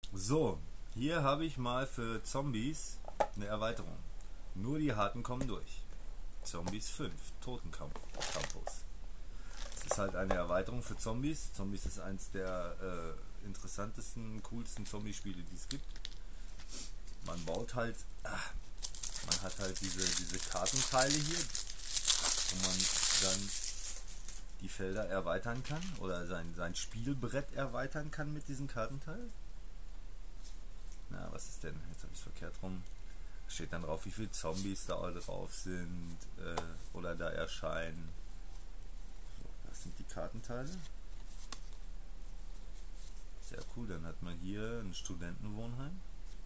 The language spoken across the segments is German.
So, hier habe ich mal für Zombies eine Erweiterung. Nur die Harten kommen durch. Zombies 5, Totencampus. Es ist halt eine Erweiterung für Zombies. Zombies ist eins der interessantesten, coolsten Zombie-Spiele, die es gibt. Man baut halt, man hat halt diese Kartenteile hier, wo man dann die Felder erweitern kann oder sein Spielbrett erweitern kann mit diesen Kartenteilen. Na, was ist denn? Jetzt habe ich es verkehrt rum. Steht dann drauf, wie viele Zombies da alle drauf sind oder da erscheinen. So, das sind die Kartenteile. Sehr cool, dann hat man hier ein Studentenwohnheim.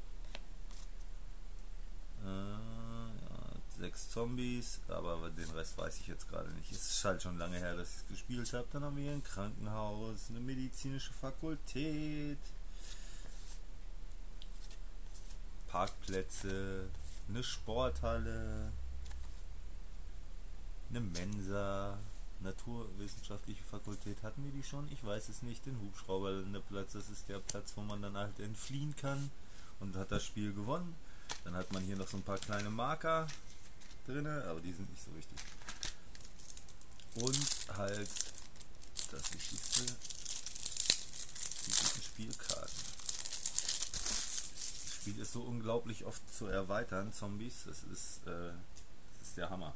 Ja, 6 Zombies, aber den Rest weiß ich jetzt gerade nicht. Es ist halt schon lange her, dass ich es gespielt habe. Dann haben wir hier ein Krankenhaus, eine medizinische Fakultät, Parkplätze, eine Sporthalle, eine Mensa, Naturwissenschaftliche Fakultät. Hatten wir die schon? Ich weiß es nicht. Den Hubschrauberlandeplatz, das ist der Platz, wo man dann halt entfliehen kann und hat das Spiel gewonnen. Dann hat man hier noch so ein paar kleine Marker drin, aber die sind nicht so wichtig. Und halt das Wichtigste, die guten Spielkarten. Das Spiel ist so unglaublich oft zu erweitern, Zombies, das ist der Hammer.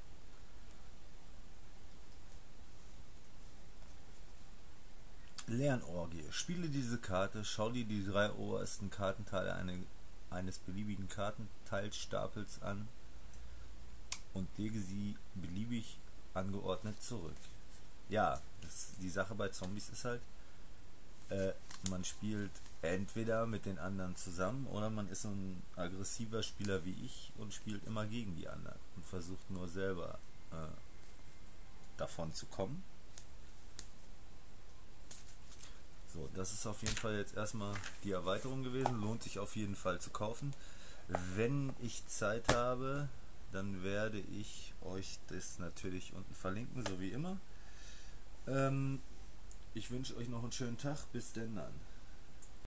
Lernorgie. Spiele diese Karte, schau dir die 3 obersten Kartenteile eines beliebigen Kartenteilstapels an und lege sie beliebig angeordnet zurück. Ja, die Sache bei Zombies ist halt, äh, man spielt entweder mit den anderen zusammen oder man ist so ein aggressiver Spieler wie ich und spielt immer gegen die anderen und versucht nur selber davon zu kommen. So, das ist auf jeden Fall jetzt erstmal die Erweiterung gewesen. Lohnt sich auf jeden Fall zu kaufen. Wenn ich Zeit habe, dann werde ich euch das natürlich unten verlinken, so wie immer. Ich wünsche euch noch einen schönen Tag. Bis denn dann.